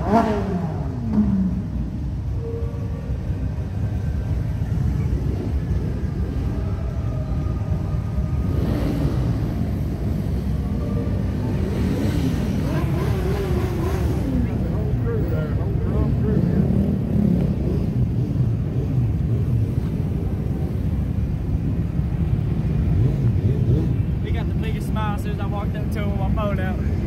As soon as I walked up to him, I pulled out.